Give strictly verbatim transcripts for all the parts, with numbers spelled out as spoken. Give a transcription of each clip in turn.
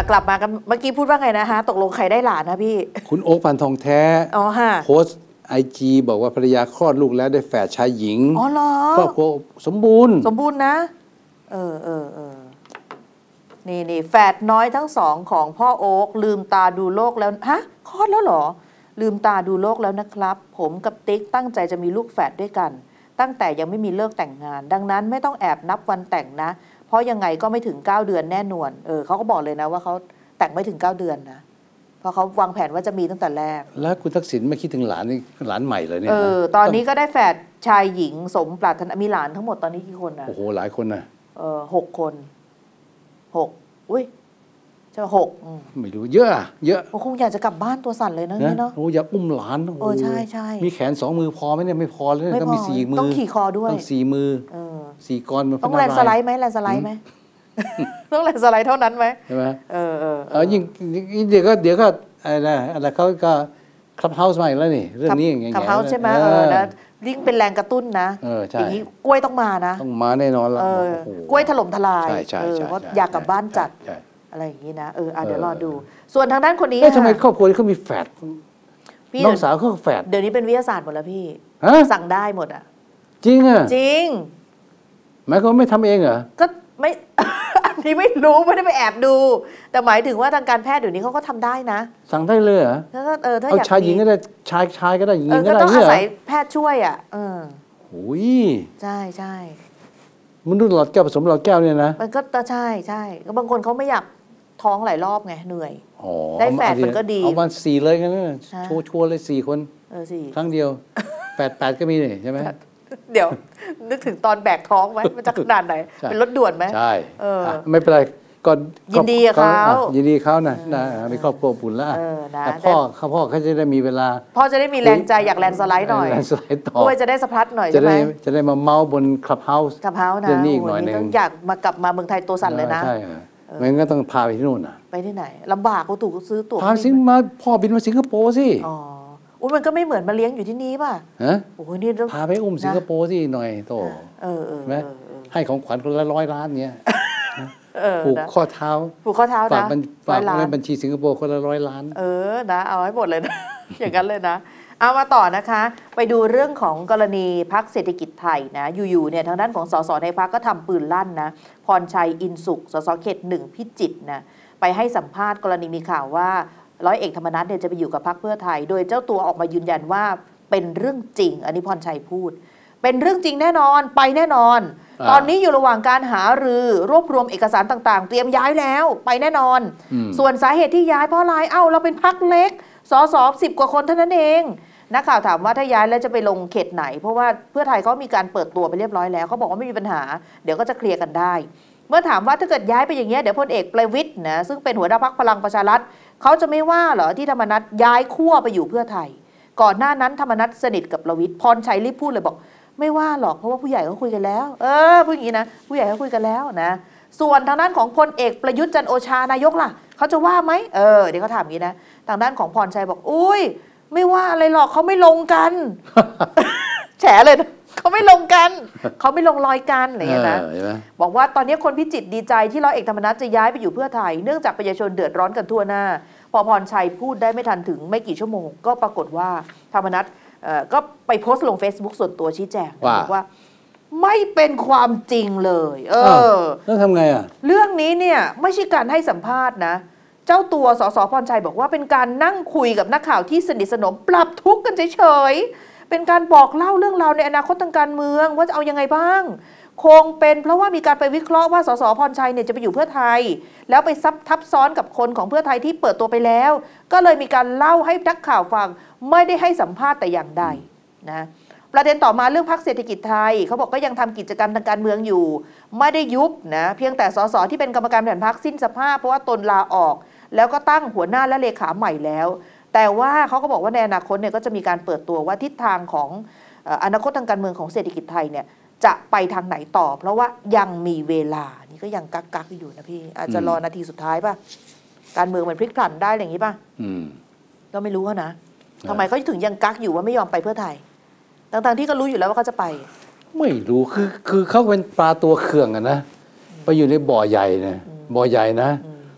กลับมากันเมื่อกี้พูดว่าไงนะฮะตกลงใครได้หลานนะพี่คุณโอ๊คพันทองแท้อ๋อฮะโพสต์ไอจีบอกว่าภรรยาคลอดลูกแล้วได้แฝดชายหญิงอ๋อเหรอครอบครัวสมบูรณ์สมบูรณ์นะเออเออเออนี่นี่แฝดน้อยทั้งสองของพ่อโอ๊คลืมตาดูโลกแล้วฮะคลอดแล้วเหรอลืมตาดูโลกแล้วนะครับผมกับติ๊กตั้งใจจะมีลูกแฝดด้วยกันตั้งแต่ยังไม่มีเลิกแต่งงานดังนั้นไม่ต้องแอบนับวันแต่งนะเพราะยังไงก็ไม่ถึงเก้าเดือนแน่นอนเออเขาก็บอกเลยนะว่าเขาแต่งไม่ถึงเก้าเดือนนะเพราะเขาวางแผนว่าจะมีตั้งแต่แรกแล้วคุณทักษิณไม่คิดถึงหลานนี่หลานใหม่เลยเนี่ยเออตอนนี้ก็ได้แฝดชายหญิงสมปรารถนามีหลานทั้งหมดตอนนี้กี่คนนะโอ้โหหลายคนนะเออหกคนหกอุ้ยใช่หกไม่รู้เยอะเยอะคงอยากจะกลับบ้านตัวสั่นเลยนะเนาะโอ้อยากอุ้มหลานโอ้ใช่ใช่มีแขนสองมือพอไหมเนี่ยไม่พอเลยต้องมีสี่มือต้องขี่คอด้วยต้องสี่มือสี่กรมันต้องแลนสไลด์ไหมแลนสไลด์ไหมต้องแลนสไลด์เท่านั้นไหมใช่ไหมเออเออเออยิ่งเดี๋ยวก็เดี๋ยวก็อะไรนะอะไรเขาก็คลับเฮาส์มาอีกแล้วนี่เรื่องนี้อย่างเงี้ยคลับเฮาส์ใช่ไหมเออนะยิ่งเป็นแรงกระตุ้นนะอย่างนี้กล้วยต้องมานะต้องมาแน่นอนแล้วกล้วยถล่มทลายเออว่าอยากกลับบ้านจัดอะไรอย่างนี้นะเออเดี๋ยวรอดูส่วนทางด้านคนนี้ทำไมครอบครัวนี้เขามีแฝดน้องสาวเขาแฝดเดี๋ยวนี้เป็นวิทยาศาสตร์หมดแล้วพี่สั่งได้หมดอ่ะจริงอ่ะจริงหมายความว่าไม่ทำเองเหรอก็ไม่อันนี้ไม่รู้ไม่ได้ไปแอบดูแต่หมายถึงว่าทางการแพทย์เดี๋ยวนี้เขาก็ทำได้นะสั่งได้เลยเหรอถ้าเออถ้าอยากชายหญิงก็ได้ชายชายก็ได้หญิงก็ได้ก็ต้องอาศัยแพทย์ช่วยอ่ะเออโอ้ยใช่ใช่มนุษย์หลอดแก้วผสมหลอดแก้วเนี่ยนะมันก็ใช่ใช่ก็บางคนเขาไม่อยากท้องหลายรอบไงเหนื่อยได้แฝดมันก็ดีเอามาสี่เลยกันนะโชว์ชัวร์เลยสี่คนเออสี่ครั้งเดียวแปดแปดก็มีนี่ใช่ไหมเดี๋ยวนึกถึงตอนแบกท้องไหมมันจะขนาดไหนเป็นรถด่วนไหมใช่ไม่เป็นไรก็ยินดีเขายินดีเขานะนะมีครอบครัวปุ่นแล้วแต่พ่อเขาพ่อเขาจะได้มีเวลาพ่อจะได้มีแรงใจอยากแลนสไลด์หน่อยแลนสไลด์ต่อด้วยจะได้สะพัดหน่อยใช่ไหมจะได้มาเมาบนคลับเฮาส์คลับเฮาส์นะเรื่องนี้อีกหน่อยนึงอยากมากลับมาเมืองไทยตัวสั่นเลยนะใช่ไม่งั้นก็ต้องพาไปที่นู่นนะไปที่ไหนลำบากก็ถูกซื้อตั๋วพาสิมาพ่อบินมาสิงคโปร์สิอ๋ออุ้ยมันก็ไม่เหมือนมาเลี้ยงอยู่ที่นี่ป่ะฮะโอ้ยนี่พาไปอุ้มสิงคโปร์สิหน่อยโตเออเออไหมให้ของขวัญคนละร้อยล้านเนี้ยผูกข้อเท้าผูกข้อเท้านะฝากฝากในบัญชีสิงคโปร์คนละร้อยล้านเออนะเอาให้หมดเลยนะอย่างนั้นเลยนะเอามาต่อนะคะไปดูเรื่องของกรณีพรรคเศรษฐกิจไทยนะอยู่ๆเนี่ยทางด้านของสสในพรรคก็ทำปืนลั่นนะพรชัยอินสุขสสเขตหนึ่งพิจิตรนะไปให้สัมภาษณ์กรณีมีข่าวว่าร้อยเอกธรรมนัสเนี่ยจะไปอยู่กับพรรคเพื่อไทยโดยเจ้าตัวออกมายืนยันว่าเป็นเรื่องจริงอันนี้พรชัยพูดเป็นเรื่องจริงแน่นอนไปแน่นอนตอนนี้อยู่ระหว่างการหารือรวบรวมเอกสารต่างๆเตรียมย้ายแล้วไปแน่นอนส่วนสาเหตุที่ย้ายเพราะอะไรเอ้าเราเป็นพรรคเล็กสสสิบกว่าคนเท่านั้นเองนักข่าวถามว่าถ้าย้ายแล้วจะไปลงเขตไหนเพราะว่าเพื่อไทยเขามีการเปิดตัวไปเรียบร้อยแล้วเขาบอกว่าไม่มีปัญหาเดี๋ยวก็จะเคลียร์กันได้เมื่อถามว่าถ้าเกิดย้ายไปอย่างเงี้ยเดี๋ยวพลเอกประวิตรนะซึ่งเป็นหัวหน้าพรรคพลังประชารัฐเขาจะไม่ว่าเหรอที่ธรรมนัสย้ายขั้วไปอยู่เพื่อไทยก่อนหน้านั้นธรรมนัสสนิทกับประวิตรพรชัยรีบพูดเลยบอกไม่ว่าหรอกเพราะว่าผู้ใหญ่เขาคุยกันแล้วเออพูดอย่างนี้นะผู้ใหญ่เขาคุยกันแล้วนะส่วนทางด้านของพลเอกประยุทธ์จันทร์โอชานายกล่ะเขาจะว่าไหมเออเดี๋ยวเขาถามอย่างนี้นะทางด้านของพรชัยบอกอุ้ยไม่ว่าอะไรหรอกเขาไม่ลงกัน แฉเลยนะเขาไม่ลงกันเขาไม่ลงรอยกันอะไรอย่างเงี้ยนะบอกว่าตอนนี้คนพิจิตรดีใจที่ร้อยเอกธรรมนัสจะย้ายไปอยู่เพื่อไทยเนื่องจากประชาชนเดือดร้อนกันทั่วหน้าพอพรชัยพูดได้ไม่ทันถึงไม่กี่ชั่วโมงก็ปรากฏว่าธรรมนัสก็ไปโพสต์ลง Facebook ส่วนตัวชี้แจงบอกว่าไม่เป็นความจริงเลยเออแล้วทำไงอ่ะเรื่องนี้เนี่ยไม่ใช่การให้สัมภาษณ์นะเจ้าตัวสสพรชัยบอกว่าเป็นการนั่งคุยกับนักข่าวที่สนิทสนมปรับทุกข์กันเฉยๆเป็นการบอกเล่าเรื่องราวในอนาคตทางการเมืองว่าจะเอายังไงบ้างคงเป็นเพราะว่ามีการไปวิเคราะห์ว่าสสพรชัยเนี่ยจะไปอยู่เพื่อไทยแล้วไปซับทับซ้อนกับคนของเพื่อไทยที่เปิดตัวไปแล้วก็เลยมีการเล่าให้นักข่าวฟังไม่ได้ให้สัมภาษณ์แต่อย่างใดนะประเด็นต่อมาเรื่องพรรคเศรษฐกิจไทยเขาบอกก็ยังทำกิจกรรมทางการเมืองอยู่ไม่ได้ยุบนะเพียงแต่สสที่เป็นกรรมการบริหารพรรคสิ้นสภาพเพราะว่าตนลาออกแล้วก็ตั้งหัวหน้าและเลขาใหม่แล้วแต่ว่าเขาก็บอกว่าในอนาคตเนี่ยก็จะมีการเปิดตัวว่าทิศทางของอนาคตทางการเมืองของเศรษฐกิจไทยเนี่ยจะไปทางไหนต่อเพราะว่ายังมีเวลานี่ก็ยังกักกักอยู่นะพี่อาจจะรอนาทีสุดท้ายป่ะการเมืองมันพลิกผันได้อย่างนี้ป่ะก็ไม่รู้นะทำไมเขาถึงยังกักอยู่ว่าไม่ยอมไปเพื่อไทยต่างๆที่ก็รู้อยู่แล้วว่าเขาจะไปไม่รู้คือคือเขาเป็นปลาตัวเขื่องอะนะไปอยู่ในบ่อใหญ่นะบ่อใหญ่นะ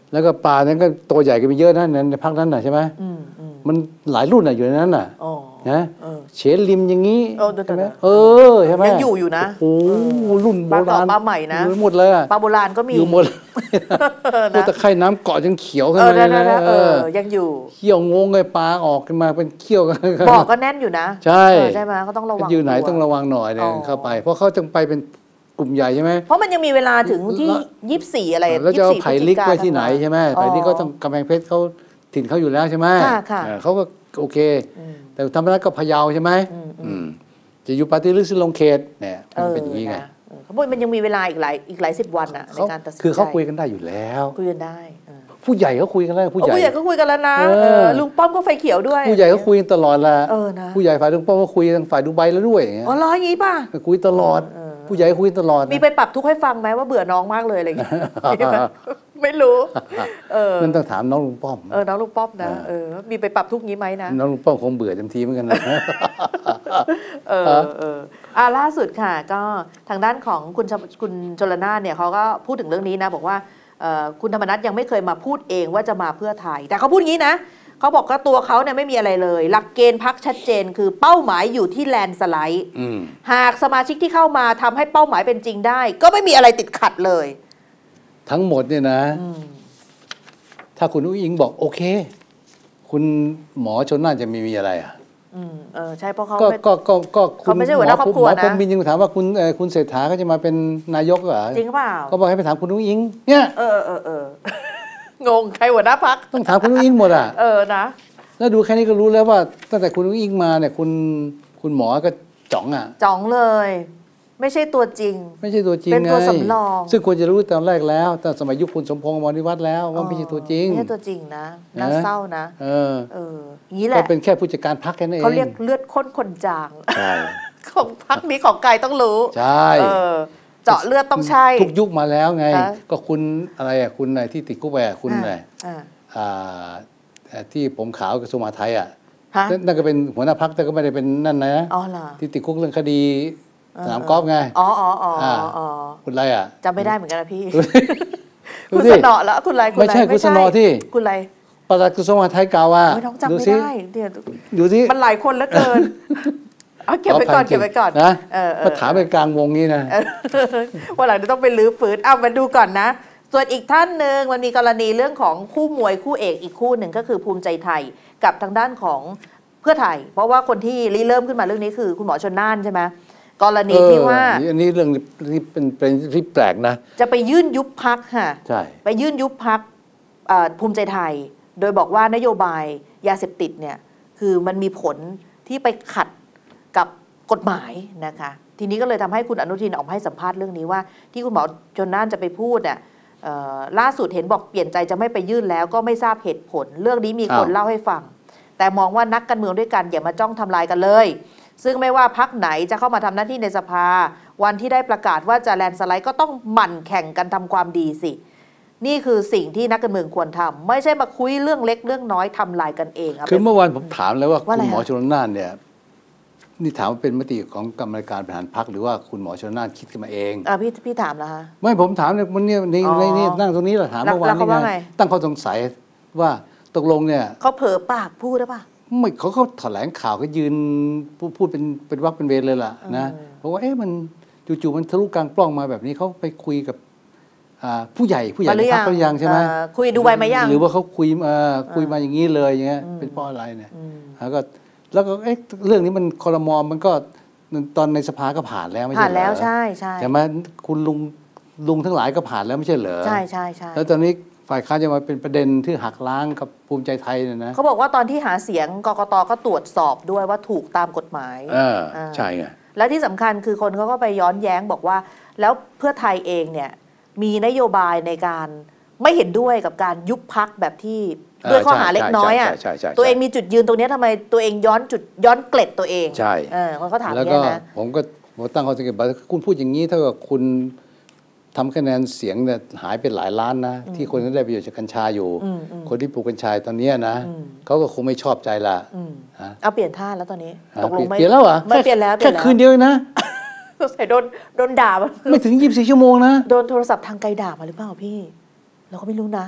แล้วก็ปลานั้นก็ตัวใหญ่กันไปเยอะนะในพรรคนั้นน่ะใช่ไหมมันหลายรุ่นน่ะอยู่ในนั้นน่ะนะเฉลิมอย่างนี้ใช่ไหมเออใช่ไหมยังอยู่อยู่นะโอ้รุ่นโบราณปลาใหม่นะหมดเลยปลาโบราณก็มีอยู่หมดตัวตะไคร่น้ำเกาะจนเขียวขึ้นมาเลยนะเออยังอยู่เขี้ยวงงเลยปลาออกขึ้นมาเป็นเขี้ยวกันบอกก็แน่นอยู่นะใช่ใช่ไหมก็ต้องระวังอยู่ไหนต้องระวังหน่อยเนี่ยเข้าไปเพราะเขาจะไปเป็นกลุ่มใหญ่ใช่ไหมเพราะมันยังมีเวลาถึงที่ยี่สิบสี่อะไรแล้วจะเอาไผ่ลิกไว้ที่ไหนใช่ไหมไผ่ลิกก็ต้องกำแพงเพชรเขาถิ่นเขาอยู่แล้วใช่ไหมเขาก็โอเคแต่ธรรมนัสก็พะเยาใช่ไหมจะอยู่ปาร์ตี้ลิสต์ลงเขตเนี่ยมันเป็นอย่างนี้ไงเขาบอกมันยังมีเวลาอีกหลายอีกหลายสิบวันอ่ะในการตัดสินใจคือเขาคุยกันได้อยู่แล้วคุยกันได้ผู้ใหญ่เขาคุยกันแล้วผู้ใหญ่ผู้ใหญ่ก็คุยกันแล้วนะลุงป้อมก็ไฟเขียวด้วยผู้ใหญ่ก็คุยตลอดละผู้ใหญ่ฝ่ายลุงป้อมก็คุยทางฝ่ายดูไบแล้วด้วยอ๋อร้อยอย่างนี้ป่ะคุยตลอดผู้ใหญ่คุยตลอดมีไปปรับทุกข์ให้ฟังไหมว่าเบื่อน้องมากเลยอะไรอย่างเงี้ยไม่รู้เออนั่นต้องถามน้องลุงป้อมเออน้องลุงป้อมนะเออมีไปปรับทุกข์งี้ไหมนะน้องลุงป้อมคงเบื่อเต็มทีเหมือนกันนะเออเอออ่าล่าสุดค่ะก็ทางด้านของคุณคุณชลนาเนี่ยเขาก็พูดถึงเรื่องนี้นะบอกว่าคุณธรรมนัสยังไม่เคยมาพูดเองว่าจะมาเพื่อไทยแต่เขาพูดงี้นะเขาบอกว่าตัวเขาเนี่ยไม่มีอะไรเลยหลักเกณฑ์พรรคชัดเจนคือเป้าหมายอยู่ที่แลนด์สไลด์หากสมาชิกที่เข้ามาทำให้เป้าหมายเป็นจริงได้ก็ไม่มีอะไรติดขัดเลยทั้งหมดเนี่ยนะถ้าคุณอุ้งอิงบอกโอเคคุณหมอชนน่านจะไม่มีอะไรอ่ะอืมเออใช่เพราะเขาก็ก็ก็ก็คุณไม่ใช่หัวหน้าครอบครัวนะหมอพรหมินทร์ยังถามว่าคุณคุณเศรษฐาก็จะมาเป็นนายกเหรอจริงเปล่าก็บอกให้ไปถามคุณอุ้งอิงเนี่ยเออเออเอองงใครหัวหน้าพรรคต้องถามคุณอุ้งอิงหมดอ่ะเออนะแล้วดูแค่นี้ก็รู้แล้วว่าตั้งแต่คุณอุ้งอิงมาเนี่ยคุณคุณหมอก็จ๋องอ่ะจ๋องเลยไม่ใช่ตัวจริงไม่ใช่ตัวจริงเป็นตัวสำรองซึ่งควรจะรู้ตอนแรกแล้วตอนสมัยยุคคุณสมพงษ์อมรวิวัฒน์แล้วว่าไม่ใช่ตัวจริงไม่ใช่ตัวจริงนะน่าเศร้านะเออเอออย่างนี้แหละก็เป็นแค่ผู้จัดการพรรคแค่นั้นเองเขาเรียกเลือดข้นคนจางใช่ของพรรคนี้ของไกลต้องรู้ใช่เออเจาะเลือดต้องใช่ทุกยุคมาแล้วไงก็คุณอะไรอ่ะคุณอะไรที่ติดคุกไปคุณอะไรอ่าที่ผมขาวกระทรวงมหาดไทยอ่ะนั่นก็เป็นหัวหน้าพรรคแต่ก็ไม่ได้เป็นนั่นนะที่ติดคุกเรื่องคดีสนามกอล์ฟไงอ๋ออ๋ออ๋อคุณอะไรอ่ะจำไม่ได้เหมือนกันนะพี่คุณสนอแล้วคุณอะไรไม่ใช่คุณสนอที่คุณอะไรปลัดกระทรวงมหาดไทยกล่าวว่าน้องจำไม่ได้เดี๋ยวดูสิมันหลายคนเหลือเกินเอาเก็บไว้ก่อนเก็บไว้ก่อนนะมาถามไปกลางวงนี้นะวันหลังจะต้องไปลื้อฟื้นเอามาดูก่อนนะส่วนอีกท่านหนึ่งมันมีกรณีเรื่องของคู่มวยคู่เอกอีกคู่หนึ่งก็คือภูมิใจไทยกับทางด้านของเพื่อไทยเพราะว่าคนที่ริเริ่มขึ้นมาเรื่องนี้คือคุณหมอชลน่านใช่ไหมกรณีที่ว่าอันนี้เรื่องที่เป็นเป็นที่แปลกนะจะไปยื่นยุบพรรคค่ะใช่ไปยื่นยุบพรรคภูมิใจไทยโดยบอกว่านโยบายยาเสพติดเนี่ยคือมันมีผลที่ไปขัดกับกฎหมายนะคะทีนี้ก็เลยทำให้คุณอนุทินออกมาให้สัมภาษณ์เรื่องนี้ว่าที่คุณหมอชลน่านจะไปพูดเนี่ยล่าสุดเห็นบอกเปลี่ยนใจจะไม่ไปยื่นแล้วก็ไม่ทราบเหตุผลเรื่องนี้มีคนเล่าให้ฟังแต่มองว่านักการเมืองด้วยกันอย่ามาจ้องทำลายกันเลยซึ่งไม่ว่าพรรคไหนจะเข้ามาทำหน้าที่ในสภาวันที่ได้ประกาศว่าจะแลนสไลด์ก็ต้องหมั่นแข่งกันทำความดีสินี่คือสิ่งที่นักการเมืองควรทำไม่ใช่มาคุยเรื่องเล็กเรื่องน้อยทำลายกันเองคือเมื่อวานผมถามแล้วว่าคุณหมอชลน่านเนี่ยนี่ถามว่าเป็นมติของกรรมการบริหารพรรคหรือว่าคุณหมอชลน่านคิดขึ้นมาเองอ่าพี่พี่ถามแล้วฮะไม่ผมถามเนี่ยมันเนี่ยในในนี่นั่งตรงนี้เราถามเมื่อวานนี่ไงตั้งข้อสงสัยว่าตกลงเนี่ยเขาเผลอปากพูดหรือเปล่าไม่เขาเขาแถลงข่าวก็ยืนพูดเป็นเป็นวักเป็นเวรเลยล่ะนะเพราะว่าเอ๊ะมันจู่ๆมันทะลุกลางปล้องมาแบบนี้เขาไปคุยกับผู้ใหญ่ผู้ใหญ่ในพรรคเขายังใช่ไหมคุยดูใบมายังหรือว่าเขาคุยคุยมาอย่างนี้เลยอย่างเงี้ยเป็นเพราะอะไรเนี่ยแล้วก็แล้วก็เอ๊ะเรื่องนี้มันครม.มันก็ตอนในสภาก็ผ่านแล้วไม่ใช่เหรอผ่านแล้วใช่ใช่ใช่ไหมคุณลุงลุงทั้งหลายก็ผ่านแล้วไม่ใช่เหรอใช่ใช่ใช่แล้วตอนนี้ฝ่ายค้านจะมาเป็นประเด็นที่หักล้างกับภูมิใจไทยเนี่ยนะเขาบอกว่าตอนที่หาเสียงกกต.ก็ตรวจสอบด้วยว่าถูกตามกฎหมายเออใช่ไงและที่สำคัญคือคนเขาก็ไปย้อนแย้งบอกว่าแล้วเพื่อไทยเองเนี่ยมีนโยบายในการไม่เห็นด้วยกับการยุบพรรคแบบที่ด้วยข้อหาเล็กน้อยอ่ะตัวเองมีจุดยืนตรงนี้ทำไมตัวเองย้อนจุดย้อนเกล็ดตัวเองใช่เออเขาก็ถามแล้วก็ผมก็ผมตั้งข้อสังเกตว่าคุณพูดอย่างนี้เท่ากับคุณทำคะแนนเสียงเนี่ยหายไปหลายล้านนะที่คนที่ได้ประโยชน์จากกัญชาอยู่คนที่ปลูกกัญชาตอนนี้นะเขาก็คงไม่ชอบใจละเอาเปลี่ยนท่าแล้วตอนนี้ตกลงไม่เปลี่ยนแล้วเหรอไม่เปลี่ยนแล้วแค่คืนเดียวนะใส่โดนโดนด่าไม่ถึงยี่สิบสี่ชั่วโมงนะโดนโทรศัพท์ทางไกลด่ามาหรือเปล่าพี่เราก็ไม่รู้นะ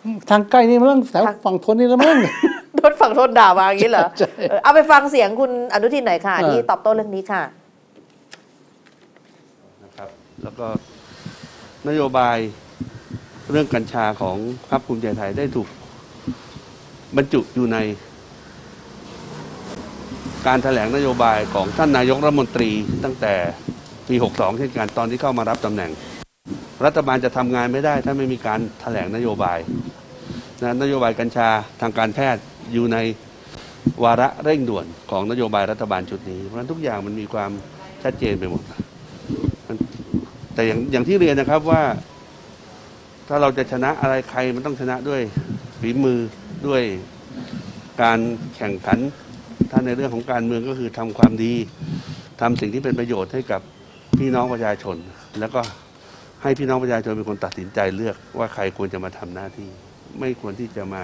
ทางใกล้นี่มั้งแถวฝั่งทนนี่แล้วมั้งโดนฝั่งทนด่ามาอย่างนี้เหรอเอาไปฟังเสียงคุณอนุทินหน่อยค่ะที่ตอบโต้เรื่องนี้ค่ะนะครับแล้วก็นโยบายเรื่องกัญชาของพรรคภูมิใจไทยได้ถูกบรรจุอยู่ในการแถลงนโยบายของท่านนายกรัฐมนตรีตั้งแต่ปีหกสองเช่นกันตอนที่เข้ามารับตำแหน่งรัฐบาลจะทำงานไม่ได้ถ้าไม่มีการแถลงนโยบายนะนโยบายกัญชาทางการแพทย์อยู่ในวาระเร่งด่วนของนโยบายรัฐบาลชุดนี้เพราะฉะนั้นทุกอย่างมันมีความชัดเจนไปหมดแต่อย่างอย่างที่เรียนนะครับว่าถ้าเราจะชนะอะไรใครมันต้องชนะด้วยฝีมือด้วยการแข่งขันถ้าในเรื่องของการเมืองก็คือทำความดีทำสิ่งที่เป็นประโยชน์ให้กับพี่น้องประชาชนแล้วก็ให้พี่น้องประชาชนเป็นคนตัดสินใจเลือกว่าใครควรจะมาทำหน้าที่ไม่ควรที่จะมา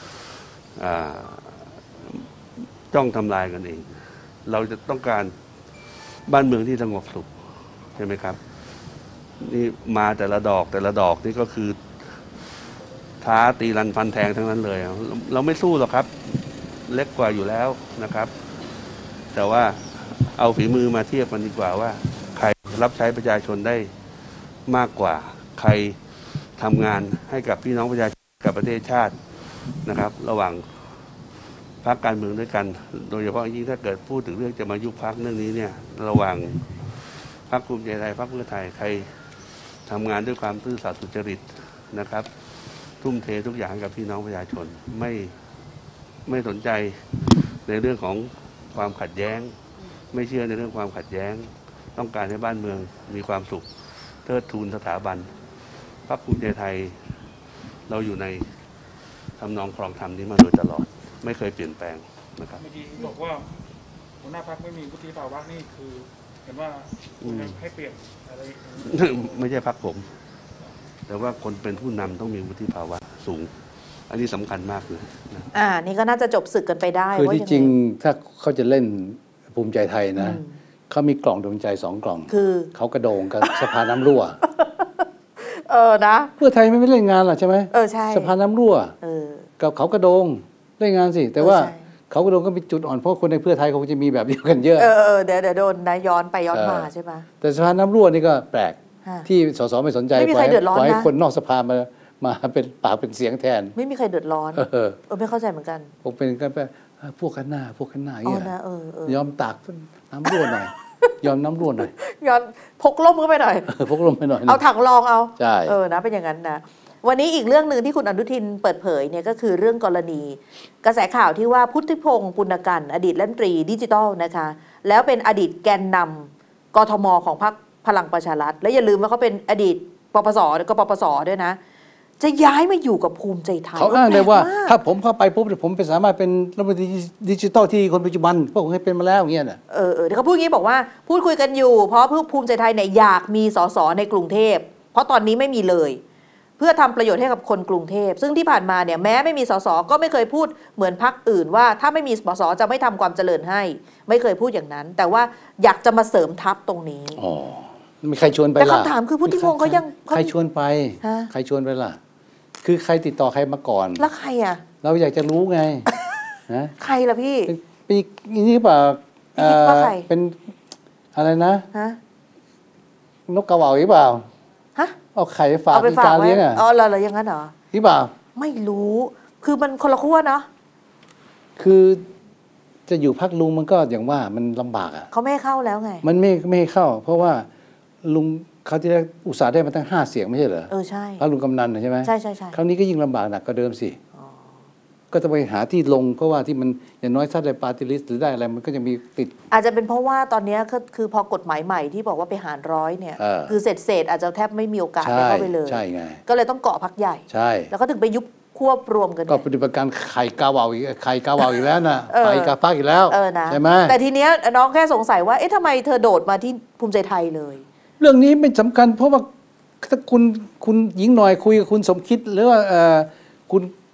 จ้องทำลายกันเองเราจะต้องการบ้านเมืองที่สงบสุขใช่ไหมครับนี่มาแต่ละดอกแต่ละดอกนี่ก็คือท้าตีรันฟันแทงทั้งนั้นเลยเราไม่สู้หรอกครับเล็กกว่าอยู่แล้วนะครับแต่ว่าเอาฝีมือมาเทียบกันดีกว่าว่าใครรับใช้ประชาชนได้มากกว่าใครทำงานให้กับพี่น้องประชาชนกับประเทศชาตินะครับระหว่างพรรคการเมืองด้วยกันโดยเฉพาะยิ่งถ้าเกิดพูดถึงเรื่องจะมายุบพรรคเรื่องนี้เนี่ยระหว่างพรรคภูมิใจไทยพรรคเพื่อไทยใครทำงานด้วยความซื่อสัตย์สุจริตนะครับทุ่มเททุกอย่างกับพี่น้องประชาชนไม่ไม่สนใจในเรื่องของความขัดแย้งไม่เชื่อในเรื่องความขัดแย้งต้องการให้บ้านเมืองมีความสุขเทิดทูนสถาบันพรรคภูมิใจไทยเราอยู่ในทำนองครองธรรมนี้มาโดยตลอดไม่เคยเปลี่ยนแปลงนะครับเมื่อกี้บอกว่าหัวหน้าพรรคไม่มีวุฒิภาวะนี่คือเห็นว่าให้เปลี่ยนอะไรไม่ใช่พรรคผมแต่ว่าคนเป็นผู้นำต้องมีวุฒิภาวะสูงอันนี้สำคัญมากเลยนะอ่านี่ก็น่าจะจบศึกกันไปได้คือที่จริงถ้าเขาจะเล่นภูมิใจไทยนะเขามีกล่องดวงใจสองกล่องคือเขากระโดงกับสภาน้ำรั่วเออนะเพื่อไทยไม่เล่นงานหรอใช่ไหมเออใช่สภาน้ำรั่วกับเขากระโดงเล่นงานสิแต่ว่าเขากระโดงก็มีจุดอ่อนเพราะคนในเพื่อไทยเขาจะมีแบบเดียวกันเยอะเออเดี๋ยวเดี๋ยวโดนนะย้อนไปย้อนมาใช่ไหมแต่สภาน้ำรั่วนี่ก็แปลกที่สสไม่สนใจปล่อยให้คนนอกสภามามาเป็นปากเป็นเสียงแทนไม่มีใครเดือดร้อนเออเออไม่เข้าใจเหมือนกันผมเป็นกันไปพวกกันหน้าพวกกันหน้าอย่างเงี้ยยอมตากน้ำรั่วหน่อยยอมน้ำรั่วหน่อยยอมพกล่มเข้าไปหน่อยพกล่มไปหน่อยเอาถังรองเอาใช่เออนะเป็นอย่างนั้นนะวันนี้อีกเรื่องหนึ่งที่คุณอนุทินเปิดเผยเนี่ยก็คือเรื่องกรณีกระแสข่าวที่ว่าพุทธิพงศ์ปุณกันอดีตรัฐมนตรีดิจิทัลนะคะแล้วเป็นอดีตแกนนำกทมของพรรคพลังประชารัฐและอย่าลืมว่าเขาเป็นอดีตปปสก็ปปสด้วยนะจะย้ายมาอยู่กับภูมิใจไทยเขาอ้างเลยว่าถ้าผมเข้าไปปุ๊บผมเป็นสามารถเป็นรัฐมนตรีดิจิทัลที่คนปัจจุบันพวกผมให้เป็นมาแล้วอย่างเงี้ยน่ะเออเออเดี๋ยวเขาพูดงี้บอกว่าพูดคุยกันอยู่เพราะภูมิใจไทยเนี่ยอยากมีสสในกรุงเทพเพราะตอนนี้ไม่มีเลยเพื่อทำประโยชน์ให้กับคนกรุงเทพซึ่งที่ผ่านมาเนี่ยแม้ไม่มีสสก็ไม่เคยพูดเหมือนพรรคอื่นว่าถ้าไม่มีสสจะไม่ทำความเจริญให้ไม่เคยพูดอย่างนั้นแต่ว่าอยากจะมาเสริมทัพตรงนี้อ๋อมีใครชวนไปล่ะแต่คำถามคือพุทธิพงศ์เขายังใครชวนไปใครชวนไปล่ะคือใครติดต่อใครมาก่อนแล้วใครอ่ะเราอยากจะรู้ไงนะใครล่ะพี่ปีนี้เปล่าเป็นอะไรนะนกกระเหว่าหรือเปล่าฮะเอาไข่ฝากเป็นการเลี้ยงอ่ะอ๋อเหรออย่างนั้นเหรอหรือเปล่าไม่รู้คือมันคนละขั้วเนาะคือจะอยู่พักลุงมันก็อย่างว่ามันลำบากอ่ะเขาไม่ให้เข้าแล้วไงมันไม่ไม่ให้เข้าเพราะว่าลุงเขาที่อุตส่าห์ได้มาตั้งห้าเสียงไม่ใช่เหรอเออใช่พระลุงกำนันใช่ไหมใช่ใช่ใช่คราวนี้ก็ยิ่งลำบากหนักกว่าเดิมสิก็จะไปหาที่ลงเพราะว่าที่มันอย่างน้อยถ้าได้ปาร์ตี้ลิสต์หรือได้อะไรมันก็จะมีติดอาจจะเป็นเพราะว่าตอนนี้คือคือพอกฎหมายใหม่ที่บอกว่าไปหารร้อยเนี่ยคือเศษเศษอาจจะแทบไม่มีโอกาสได้เข้าไปเลยใช่ไงก็เลยต้องเกาะพักใหญ่ใช่แล้วก็ถึงไปยุบควบรวมกันก็ปฏิบัติการไข่กาวาวอีกไข่กาวาวอีกแล้วนะไข่กาฟักอีกแล้วใช่ไหมแต่ทีเนี้ยน้องแค่สงสัยว่าเอ๊ะทำไมเธอโดดมาที่ภูมิใจไทยเลยเรื่องนี้ไม่สำคัญเพราะว่าถ้าคุณคุณหญิงหน่อยคุยกับคุณสมคิดหรือว่าคุณ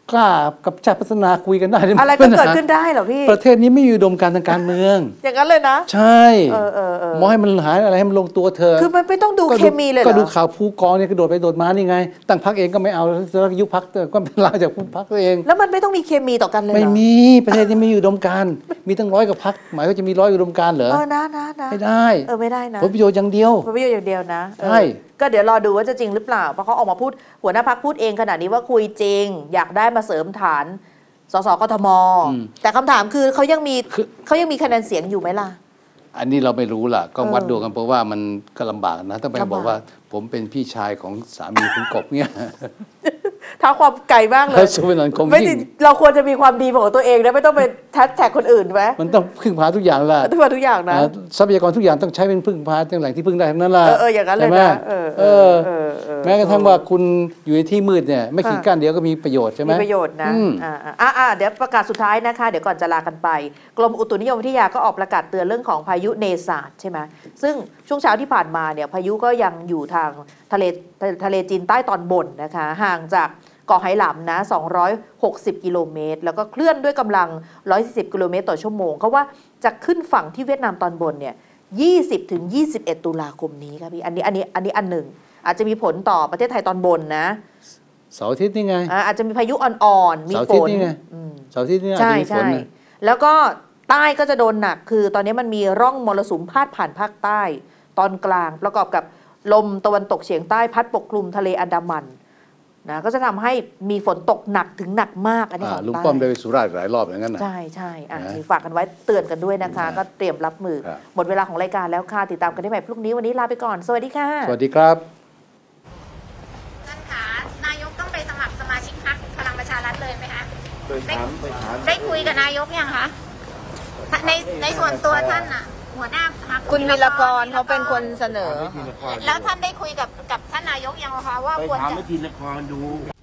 กล้ากับชาติพัฒนาคุยกันได้อะไรก็เกิดขึ้นได้เหรอพี่ประเทศนี้ไม่มีอุดมการณ์ทางการเมืองอย่างนั้นเลยนะใช่มองให้มันหาอะไรให้มันลงตัวเธอคือมันไม่ต้องดูเคมีเลยเหรอก็ดูข่าวภูกองเนี่ยกระโดดไปโดดมานี่ไงตั้งพรรคเองก็ไม่เอาแล้วยุบพรรคก็เป็นลาจากพรรคตัวเองแล้วมันไม่ต้องมีเคมีต่อกันเลยไม่มีประเทศนี้ไม่มีอุดมการณ์มีตั้งร้อยกับพรรคหมายว่าจะมีร้อยอุดมการณ์เหรอเออนะนะนะไม่ได้เออไม่ได้นะผลประโยชน์อย่างเดียวผลประโยชน์อย่างเดียวนะใช่ก็เดี๋ยวรอดูว่าจะจริงหรือเปล่าเพราะเขาออกมาพูดหัวหน้าพรรคพูดเองขนาดนี้ว่าคุยจริงอยากได้มาเสริมฐานสสกทมแต่คำถามคือเขายังมีเขายังมีคะแนนเสียงอยู่ไหมล่ะอันนี้เราไม่รู้ล่ะก็วัดดวงกันเพราะว่ามันก็ลำบากนะต้องไปบอกว่าผมเป็นพี่ชายของสามีคุณกบเนี่ยท้าความไกลมากเลยไม่เราควรจะมีความดีของตัวเองนะไม่ต้องไปแท็กแท็กคนอื่นไหมมันต้องพึ่งพาทุกอย่างละพึ่งพาทุกอย่างนะทรัพยากรทุกอย่างต้องใช้เป็นพึ่งพาทั้งแหล่งที่พึ่งได้ทั้งนั้นละเอออย่างนั้นเลยนะเออแม้กระทั่งว่าคุณอยู่ในที่มืดเนี่ยไม่ขีดกั้นเดียวก็มีประโยชน์ใช่ไหมมีประโยชน์นะอ่าอ่าเดี๋ยวประกาศสุดท้ายนะคะเดี๋ยวก่อนจะลากันไปกรมอุตุนิยมวิทยาก็ออกประกาศเตือนเรื่องของพายุเนซาดใช่ไหมซึ่งช่วงเช้าที่ผ่านมาเนี่ยพายุก็ยังอยู่ทางทะเลทะเลจีนใต้ตอนบนนะคะห่างจากเกาะไหหลำนะสองร้อยหกสิบกิโลเมตรแล้วก็เคลื่อนด้วยกำลังหนึ่งร้อยสี่สิบกิโลเมตรต่อชั่วโมงเขาว่าจะขึ้นฝั่งที่เวียดนามตอนบนเนี่ยยี่สิบถึงยี่สิบเอ็ดตุลาคมนี้ครับพี่อันนี้อันนี้อันนี้อันหนึ่งอาจจะมีผลต่อประเทศไทยตอนบนนะเสาร์อาทิตย์นี่ไงอาจจะมีพายุอ่อนๆมีฝนเสาร์อาทิตย์นี่อาจจะมีฝนแล้วก็ใต้ก็จะโดนหนักคือตอนนี้มันมีร่องมรสุมพาดผ่านภาคใต้ตอนกลางประกอบกับลมตะวันตกเฉียงใต้พัดปกคลุมทะเลอันดามันนะก็จะทำให้มีฝนตกหนักถึงหนักมากอันนี้ของใต้ลุงป้อมได้ไปสุราษฎร์หลายรอบอย่างนั้นนะใช่ใช่อ่ะฝากกันไว้เตือนกันด้วยนะคะก็เตรียมรับมือหมดเวลาของรายการแล้วค่ะติดตามกันได้ใหม่พรุ่งนี้วันนี้ลาไปก่อนสวัสดีค่ะสวัสดีครับท่านขานายกต้องไปสมัครสมาชิกพรรคพลังประชารัฐเลยไหมคะได้ได้คุยกับนายกยังคะในในส่วนตัวท่านน่ะหัวหน้าพรรคคุณวีรกรเขาเป็นคนเสนอแล้วท่านได้คุยกับกับท่านนายกยังคะว่าควรจะไปถามวีรกรดู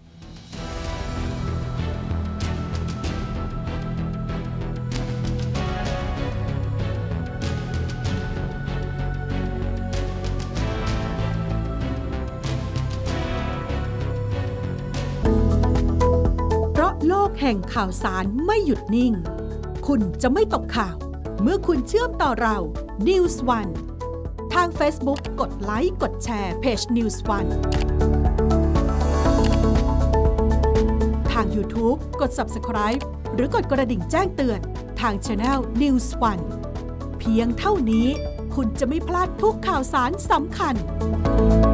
เพราะโลกแห่งข่าวสารไม่หยุดนิ่งคุณจะไม่ตกข่าวเมื่อคุณเชื่อมต่อเรา นิวส์ วัน ทาง Facebook กดไลค์กดแชร์เพจ นิวส์ วัน ทาง YouTube กด ซับสไครบ์ หรือกดกระดิ่งแจ้งเตือนทาง Channel นิวส์ วัน เพียงเท่านี้คุณจะไม่พลาดทุกข่าวสารสำคัญ